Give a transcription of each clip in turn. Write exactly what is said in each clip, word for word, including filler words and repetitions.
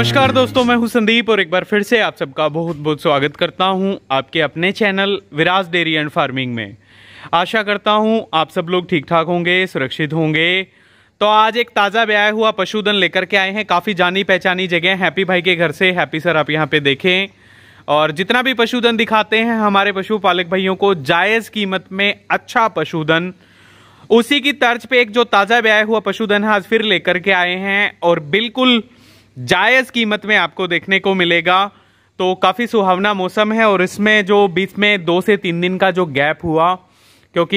नमस्कार दोस्तों, मैं हूं संदीप और एक बार फिर से आप सबका बहुत बहुत स्वागत करता हूं आपके अपने channel Viraj dairy and farming में। आशा करता हूं आप सब लोग ठीक ठाक होंगे, सुरक्षित होंगे। तो आज एक ताज़ा ब्याया हुआ पशुधन लेकर के आए हैं, काफ़ी जानी पहचानी जगह हैप्पी भाई के घर से। हैप्पी सर आप यहाँ पे देखें, और जितना भी पशुधन दिखाते हैं हमारे पशुपालक भाइयों को जायज़ कीमत में अच्छा पशुधन, उसी की तर्ज पे एक जो ताज़ा ब्याया हुआ पशुधन आज फिर लेकर के आए हैं और बिल्कुल जायज़ कीमत में आपको देखने को मिलेगा। तो काफ़ी सुहावना मौसम है और इसमें जो बीच में दो से तीन दिन का जो गैप हुआ, क्योंकि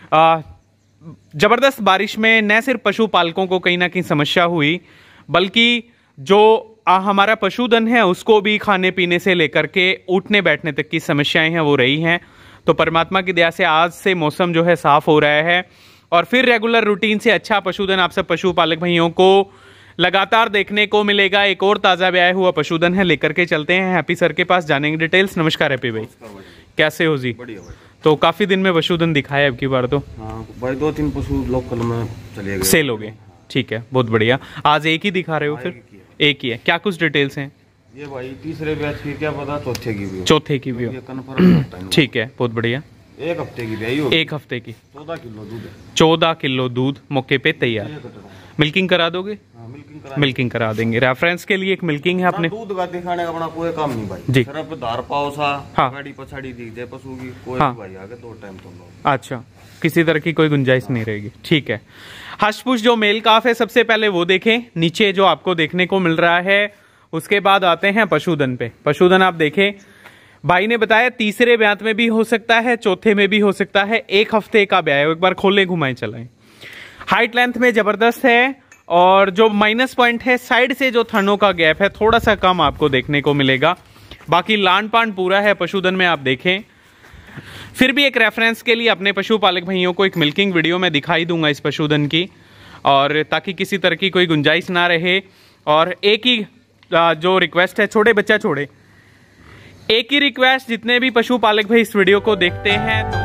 ज़बरदस्त बारिश में न सिर्फ पशुपालकों को कहीं ना कहीं समस्या हुई, बल्कि जो आ, हमारा पशुधन है उसको भी खाने पीने से लेकर के उठने बैठने तक की समस्याएं हैं वो रही हैं। तो परमात्मा की दया से आज से मौसम जो है साफ हो रहा है और फिर रेगुलर रूटीन से अच्छा पशुधन आप सब पशुपालक भाइयों को लगातार देखने को मिलेगा। एक और ताज़ा ब्याया हुआ पशुधन है, लेकर के चलते हैं हैप्पी सर के पास, जानेंगे डिटेल्स। नमस्कार हैप्पी भाई, कैसे हो जी? बढ़िया भाई। तो काफ़ी दिन में पशुधन दिखाया अब की बार तो। हाँ भाई, दो तीन पशु लोकल में चले गए, सेल हो गए। ठीक है, बहुत बढ़िया। आज एक ही दिखा रहे हो? फिर एक ही है। क्या कुछ डिटेल्स हैं? ये भाई तीसरे बैच की, क्या पता चौथे की भी हो। चौथे की भी हो, कन्फर्म। ठीक है, बहुत बढ़िया। एक हफ्ते की ब्याई हो, एक हफ्ते की। चौदह किलो दूध है। चौदह किलो दूध मौके पे तैयार। मिल्किंग करा दोगे? हाँ, मिल्किंग करा मिल्किंग करा देंगे। रेफरेंस के लिए एक मिल्किंग है अपने। दूध का दिखाने का अपना कोई काम नहीं भाई जी। सिर्फ धार पाओ सा, हाँ। गाड़ी पछाड़ी दिख जाए पशु की, कोई हाँ। भाई आगे दो टाइम तुम लोग। अच्छा, किसी तरह की कोई गुंजाइश नहीं रहेगी, ठीक है। हशपुश जो मेल काफ है सबसे पहले वो देखें, नीचे जो आपको देखने को मिल रहा है। उसके बाद आते हैं पशुधन पे। पशुधन आप देखें, भाई ने बताया तीसरे ब्यात में भी हो सकता है, चौथे में भी हो सकता है। एक हफ्ते का ब्याह है, एक बार खोले घुमाएं चलाएं। हाइट लेंथ में जबरदस्त है और जो माइनस पॉइंट है साइड से जो थनों का गैप है थोड़ा सा कम आपको देखने को मिलेगा। बाकी लान पान पूरा है पशुधन में, आप देखें। फिर भी एक रेफरेंस के लिए अपने पशुपालक भाइयों को एक मिल्किंग वीडियो में दिखाई दूंगा इस पशुधन की, और ताकि किसी तरह की कोई गुंजाइश ना रहे। और एक ही जो रिक्वेस्ट है, छोटे बच्चा छोड़े, एक ही रिक्वेस्ट, जितने भी पशुपालक भाई इस वीडियो को देखते हैं तो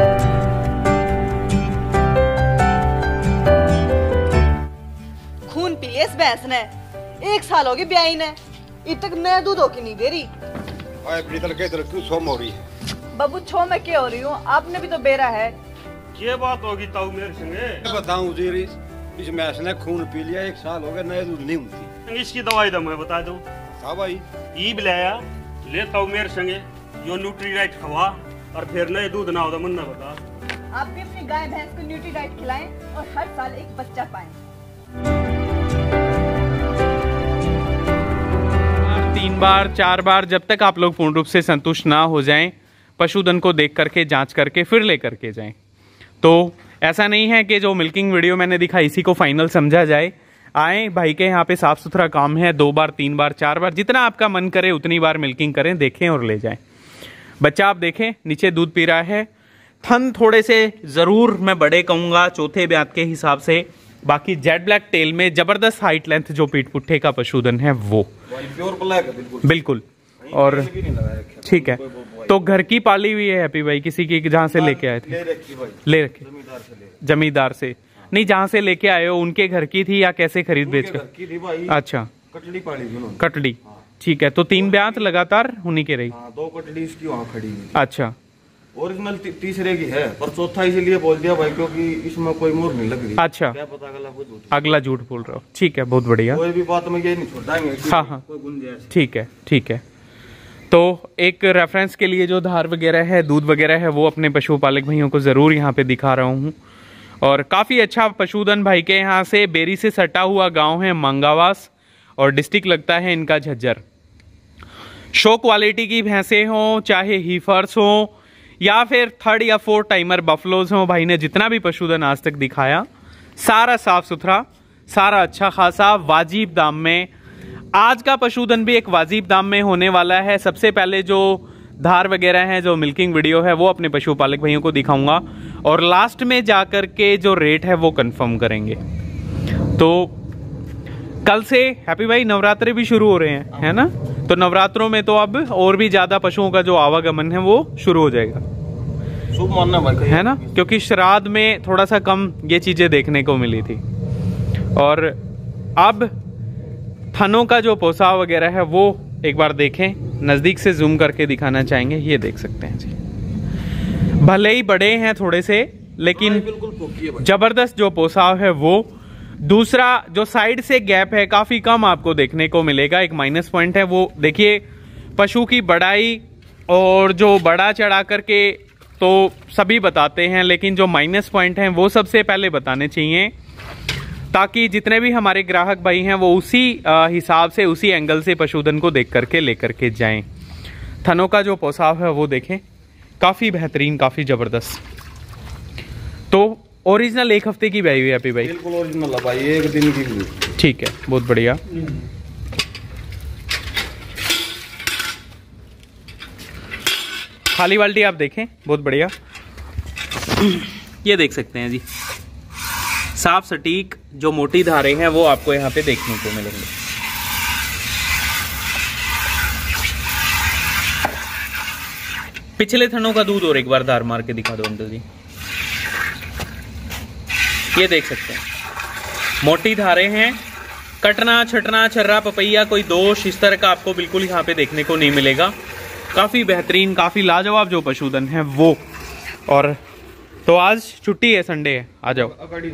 खून पी इस भैंस ने, एक साल हो गई ब्याई ने, इब तक नया दूध हो की नहीं दे रही। क्यों सोम हो रही है बाबू? छो मैं क्या हो रही हूँ, आपने भी तो बेरा है। ये बात होगी ताऊ मेरे संगे बताऊं जी, इस मैच ने खून पी लिया, एक साल हो गया, नया दूध नहीं होती। इसकी दवाई दम मैं बता दूं। हाँ भाई, ई बिलाया ले ताऊ मेरे संगे, यो न्यूट्रीडाइट खवा और फिर नए दूध ना होता मुन्ना बता। आप भी अपनी गाय भैंस को न्यूट्रीडाइट खिलाएं और हर साल एक बच्चा पाएं। तीन बार चार बार, जब तक आप लोग पूर्ण रूप से संतुष्ट ना हो जाएं, पशुधन को देख करके जांच करके फिर ले करके जाएं। तो ऐसा नहीं है कि जो मिल्किंग वीडियो मैंने दिखाई इसी को फाइनल समझा जाए। आए भाई के यहाँ पे साफ सुथरा काम है, दो बार तीन बार चार बार जितना आपका मन करे उतनी बार मिल्किंग करें, देखें और ले जाएं। बच्चा आप देखें नीचे दूध पी रहा है। थन थोड़े से जरूर मैं बड़े कहूँगा चौथे ब्यात के हिसाब से, बाकी जेड ब्लैक टेल में जबरदस्त हाइट लेंथ जो पीठ पुट्ठे का पशुधन है वो प्योर ब्लैक है बिल्कुल बिल्कुल। और ठीक है, तो घर की पाली हुई है हैप्पी भाई, किसी की जहाँ से लेके आए थे? ले रखी भाई, ले रखे जमींदार से ले। जमींदार से नहीं, जहाँ से लेके आए हो उनके घर की थी या कैसे खरीद बेच कर? की थी भाई। अच्छा, कटड़ी पाली थी उन्होंने। कटड़ी, ठीक है। तो तीन ब्यात लगातार उन्हीं के रही? हाँ, दो कटड़ी इसकी वहाँ खड़ी हुई। अच्छा, ओरिजिनल ती, तीसरे की है, पर चौथा इसलिए बोल दिया भाई क्योंकि इसमें कोई मोर नहीं लग रही। अच्छा, क्या पता अगला कुछ अगला झूठ बोल रहा हो, ठीक है, बहुत बढ़िया। कोई भी बात में ये नहीं छोड़ाएंगे। हाँ हाँ, कोई गुंजाइश। ठीक है ठीक है। तो एक रेफरेंस के लिए जो धार वगैरह है, दूध वगैरह है, वो अपने पशुपालक भाइयों को ज़रूर यहाँ पे दिखा रहा हूँ। और काफ़ी अच्छा पशुधन भाई के यहाँ से, बेरी से सटा हुआ गांव है मंगावास और डिस्ट्रिक्ट लगता है इनका झज्जर। शो क्वालिटी की भैंसें हों, चाहे हीफर्स हों या फिर थर्ड या फोर्थ टाइमर बफलोज हों, भाई ने जितना भी पशुधन आज तक दिखाया सारा साफ सुथरा, सारा अच्छा खासा वाजिब दाम में। आज का पशुधन भी एक वाजिब दाम में होने वाला है। सबसे पहले जो धार वगैरह है, जो मिल्किंग वीडियो है, वो अपने पशुपालक भाइयों को दिखाऊंगा और लास्ट में जाकर के जो रेट है वो कंफर्म करेंगे। तो कल से हैप्पी भाई नवरात्रे भी शुरू हो रहे हैं, है ना? तो नवरात्रों में तो अब और भी ज्यादा पशुओं का जो आवागमन है वो शुरू हो जाएगा, शुभ मानना भाई, है ना? क्योंकि श्राद्ध में थोड़ा सा कम ये चीजें देखने को मिली थी। और अब थनों का जो पोसाव वगैरह है वो एक बार देखें, नज़दीक से जूम करके दिखाना चाहेंगे। ये देख सकते हैं जी, भले ही बड़े हैं थोड़े से, लेकिन जबरदस्त जो पोसाव है वो। दूसरा जो साइड से गैप है काफी कम आपको देखने को मिलेगा, एक माइनस पॉइंट है वो। देखिए पशु की बड़ाई और जो बड़ा चढ़ा करके तो सभी बताते हैं, लेकिन जो माइनस पॉइंट हैं वो सबसे पहले बताने चाहिए, ताकि जितने भी हमारे ग्राहक भाई हैं वो उसी हिसाब से, उसी एंगल से पशुधन को देख करके लेकर के जाएं। थनों का जो पोसाव है वो देखें, काफी बेहतरीन, काफी जबरदस्त। तो ओरिजिनल एक हफ्ते की ब्याई हुई है भाई? बिल्कुल ओरिजिनल है भाई, एक दिन की हुई। ठीक है, बहुत बढ़िया। खाली बाल्टी आप देखें, बहुत बढ़िया। ये देख सकते हैं जी, साफ सटीक जो मोटी धारें हैं वो आपको यहाँ पे देखने को मिलेंगे। पिछले थनों का दूध और एक बार धार मार के दिखा दो अंकल जी। ये देख सकते हैं, मोटी धारें हैं, कटना छटना छर्रा पपैया कोई दोष इस तरह का आपको बिल्कुल यहाँ पे देखने को नहीं मिलेगा। काफी बेहतरीन, काफी लाजवाब जो पशुधन है वो। और तो आज छुट्टी है, संडे है, आ जाओ।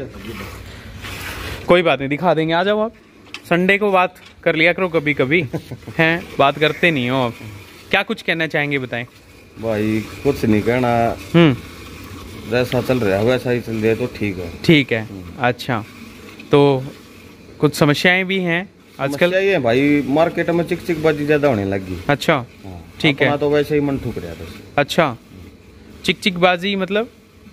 कोई बात नहीं, दिखा देंगे, आ जाओ आप। संडे को बात कर लिया करो कभी कभी हैं, बात करते नहीं हो आप। क्या कुछ कहना चाहेंगे बताएं? भाई कुछ नहीं कहना, हम्म, जैसा चल रहा है वैसा ही चल रहा है तो ठीक है। ठीक है, अच्छा। तो कुछ समस्याएं भी हैं आजकल? ये भाई मार्केट में चिक चिक बाजी ज्यादा होने लगी। अच्छा, ठीक है। तो वैसे ही मन ठुक रहा था। अच्छा, चिक चिक बाजी मतलब?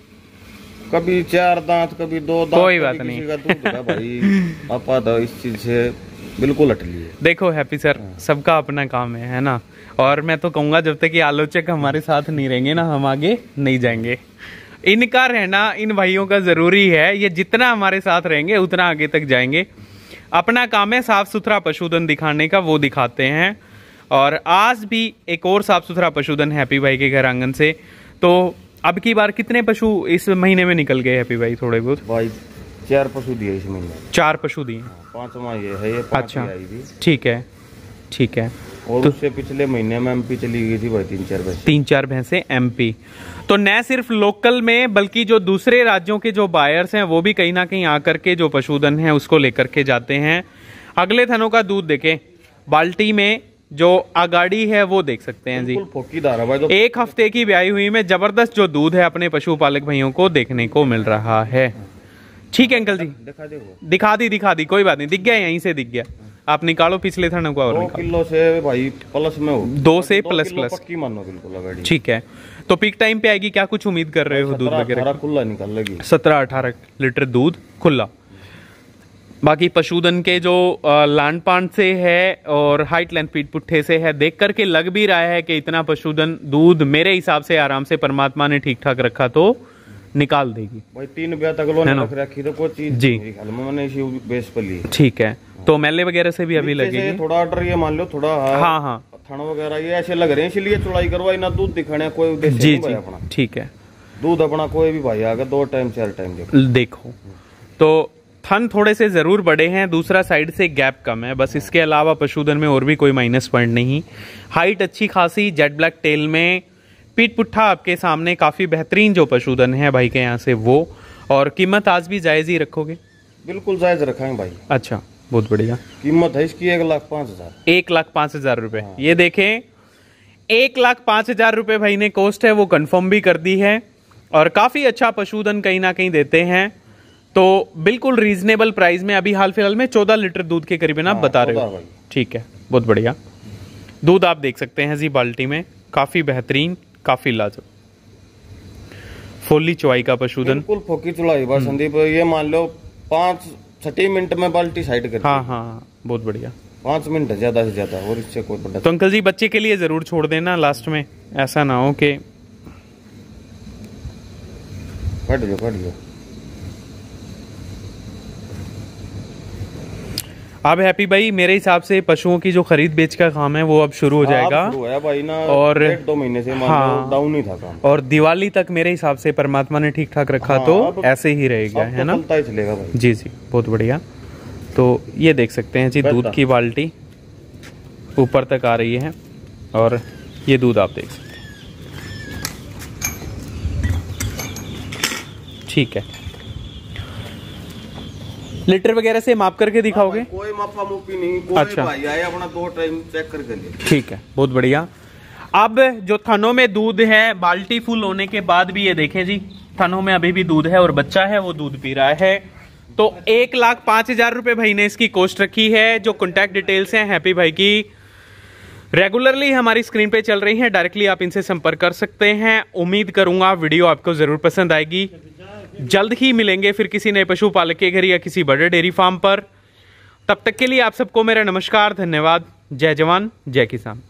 कभी चार दांत, कभी दो दांत, कोई बात नहीं का दूध का भाई आपा तो इस चीज से बिल्कुल हट लिए। देखो हैप्पी सर, सबका अपना काम है, है ना। और मैं तो कहूंगा जब तक ये आलोचक हमारे साथ नहीं रहेंगे ना, हम आगे नहीं जाएंगे। इनका रहना, इन भाइयों का जरूरी है। ये जितना हमारे साथ रहेंगे उतना आगे तक जाएंगे। अपना काम है साफ सुथरा पशुधन दिखाने का, वो दिखाते हैं। और आज भी एक और साफ सुथरा पशुधन हैप्पी भाई के घर आंगन से। तो अब की बार कितने पशु इस महीने में निकल गए हैप्पी भाई? थोड़े बहुत भाई चार पशु दिए इस महीने। चार पशु दिए? पांचवा ये है, ये पांच अच्छा, आई थी। ठीक है, ठीक है। और तो उससे पिछले महीने में एमपी चली गई थी भाई तीन चार भैंसे। तीन चार भैंसे एमपी। तो न सिर्फ लोकल में बल्कि जो दूसरे राज्यों के जो बायर्स हैं वो भी कहीं ना कहीं आकर के जो पशुधन है उसको लेकर के जाते हैं। अगले थनों का दूध देखें, बाल्टी में जो आगाड़ी है वो देख सकते हैं जी, फोकीदार है भाई। तो एक हफ्ते की ब्याई हुई में जबरदस्त जो दूध है अपने पशुपालक भाइयों को देखने को मिल रहा है। ठीक है अंकल जी, दिखा दे वो। दिखा दी दिखा दी, कोई बात नहीं, दिख गया, यहीं से दिख गया। आप निकालो पिछले थनों का और दो निकालो। किलो से भाई प्लस में हो, दो से प्लस प्लस पक्की मानो बिल्कुल आगाड़ी। ठीक है। तो पीक टाइम पे आएगी, क्या कुछ उम्मीद कर रहे हो दूध वगैरह? खुला निकल लगी, सत्रह अठारह लीटर दूध खुला। बाकी पशुधन के जो लांड पान से है और हाइट लेंथ पीठ पुट्ठे से है, देख करके लग भी रहा है कि इतना पशुधन दूध मेरे हिसाब से आराम से परमात्मा ने ठीक ठाक रखा तो निकाल देगी भाई। तीन ब्याह तक लो रख रखी तो कोई चीज जी मैंने इसी बेस पर ली। ठीक है। तो मेले वगैरह से भी अभी लगेगी थोड़ा ऑर्डर, ये मान लो थोड़ा हाँ हाँ थन वगैरह ये ऐसे लग रहे हैं, इसलिए चुड़ाई करवाई ना, दूध दिखाने कोई उद्देश्य जी नहीं जी अपना। ठीक है, दूध अपना कोई भी भाई आगे दो टाइम चार टाइम देखो। देखो तो थन थोड़े से जरूर बड़े हैं, दूसरा साइड से गैप कम है, बस इसके अलावा पशुधन में और भी कोई माइनस पॉइंट नहीं। हाइट अच्छी खासी, जेट ब्लैक टेल में, पीठ पुट्ठा आपके सामने, काफी बेहतरीन जो पशुधन है भाई के यहाँ से वो। और कीमत आज भी जायज ही रखोगे? बिल्कुल जायज रखेंगे भाई। अच्छा, बहुत बढ़िया। कीमत है इसकी एक लाख पांच हजार एक लाख पांच हजार रुपए। ये देखें, एक लाख पांच हजार रुपए भाई ने कॉस्ट है वो कंफर्म भी कर दी है। और काफी अच्छा पशुधन कहीं ना कहीं देते हैं, तो बिल्कुल रीजनेबल प्राइस में। अभी हाल फिलहाल में चौदह लीटर दूध के करीबन आप बता रहे हो। ठीक है, बहुत बढ़िया। दूध आप देख सकते हैं जी बाल्टी में, काफी बेहतरीन, काफी लाजवाब, फोली चौवाई का पशुधन। बिल्कुल फोकी चुलाई बस संदीप, ये मान लो पांच छठी मिनट में बाल्टी साइड कर। हाँ हाँ, बहुत बढ़िया। पांच मिनट ज्यादा से ज्यादा, और इससे कोई बड़ा। तो अंकल जी बच्चे के लिए जरूर छोड़ देना लास्ट में, ऐसा ना हो कि कट लो कट लो। अब हैप्पी भाई मेरे हिसाब से पशुओं की जो खरीद बेच का काम है वो अब शुरू हो जाएगा। शुरू है भाई ना, और दो महीने से हाँ, डाउन ही था काम। और दिवाली तक मेरे हिसाब से परमात्मा ने ठीक ठाक रखा, हाँ, तो ऐसे ही रहेगा, है ना? चलेगा भाई। जी जी, बहुत बढ़िया। तो ये देख सकते हैं जी, दूध की बाल्टी ऊपर तक आ रही है और ये दूध आप देख सकते हैं। ठीक है, लीटर वगैरह से माप करके दिखाओगे? कोई मापा मुपी नहीं, कोई अच्छा। भाई आए अपना दो टाइम चेक करके ले। ठीक है, बहुत बढ़िया। अब जो थनों में दूध है, बाल्टी फुल होने के बाद भी ये देखें जी, थनों में अभी भी दूध है और बच्चा है वो दूध पी रहा है। तो एक लाख पांच हजार रुपए भाई ने इसकी कॉस्ट रखी है। जो कॉन्टैक्ट डिटेल्स हैं हैप्पी भाई की रेगुलरली हमारी स्क्रीन पे चल रही हैं, डायरेक्टली आप इनसे संपर्क कर सकते हैं। उम्मीद करूंगा वीडियो आपको जरूर पसंद आएगी। जल्द ही मिलेंगे फिर किसी नए पशुपालक के घर या किसी बड़े डेयरी फार्म पर। तब तक के लिए आप सबको मेरा नमस्कार, धन्यवाद। जय जवान जय किसान।